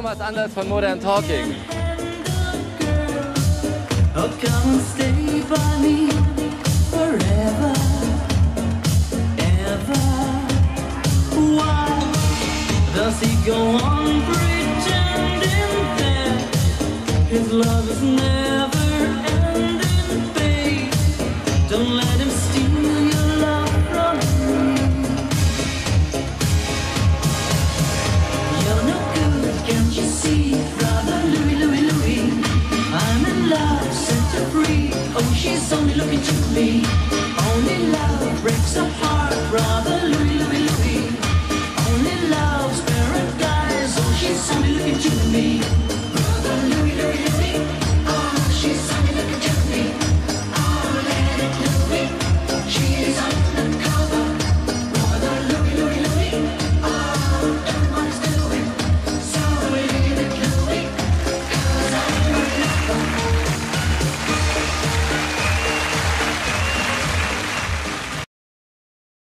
Thomas Anders von Modern Talking. Oh, come and stay by me forever, ever. Why does he go on pretending that his love is never ending, babe? Don't let him steal your love from me. You're no good, can't you see, brother Louie, Louie, Louie? I'm in love, set her free. Oh, she's only looking to me.